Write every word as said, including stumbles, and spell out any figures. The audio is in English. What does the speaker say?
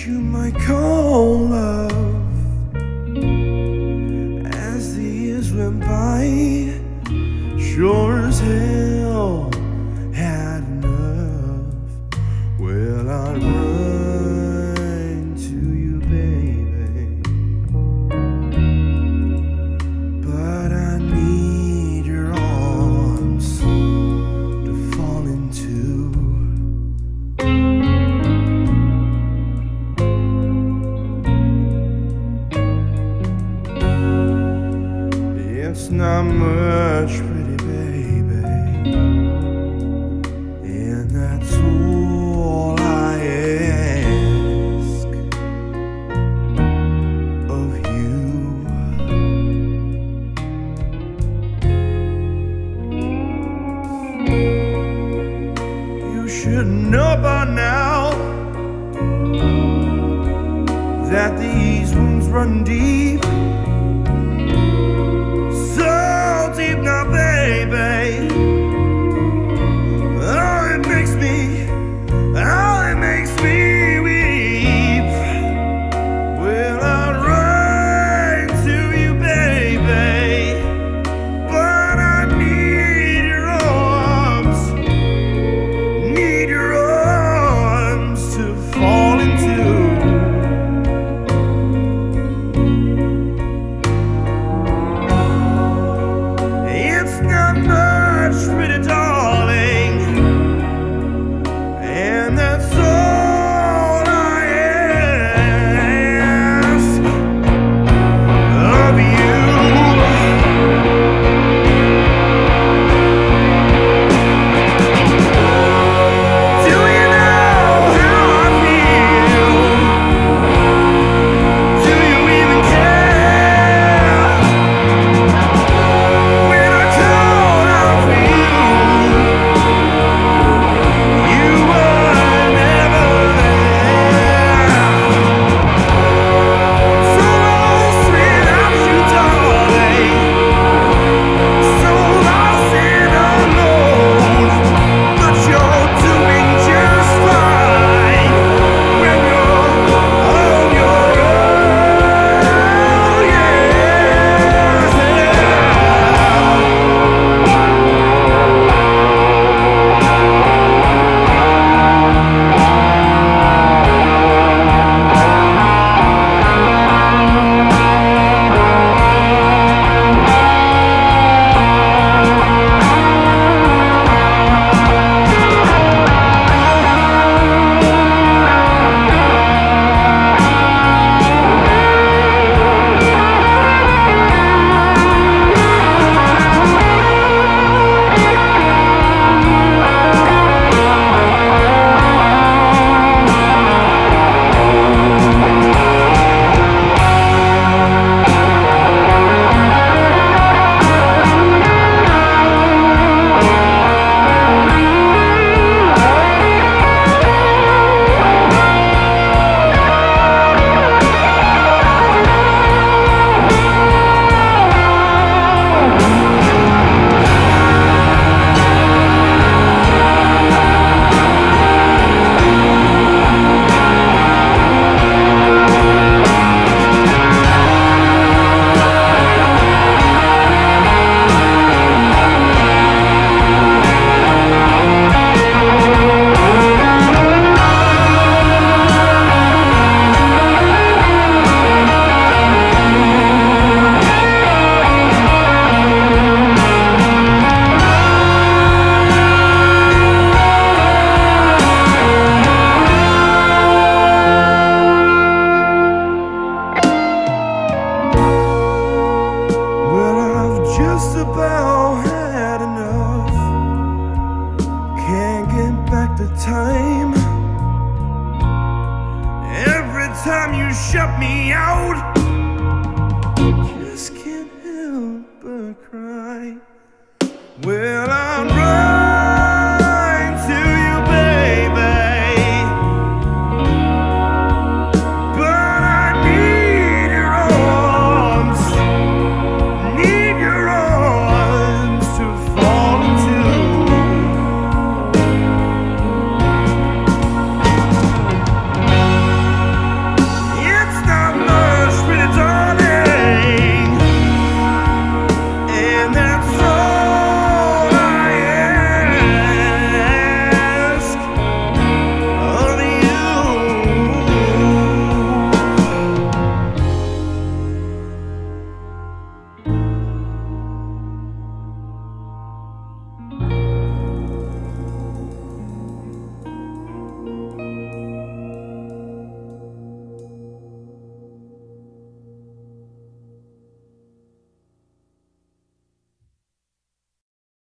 you might call love. As the years went by, sure as hell had enough. Well, I'd run to you, baby, but I need your arms to fall into. It's not much, pretty baby, and that's all I ask of you. You should know by now that these wounds run deep. Now, baby, oh, it makes me, oh, it makes me weep. Well, I'll run to you, baby, but I need your arms, need your arms to fall into. Not much, pretty darling, and that's all I ask of you. Do you know how I feel? Do you even care? When I call out for you, you were never there. So lost without you, darling, so lost and alone. But you're doing just fine when you're on your own, yeah. Just about had enough. Can't get back the time. Every time you shut me out, just can't help but cry. Well, I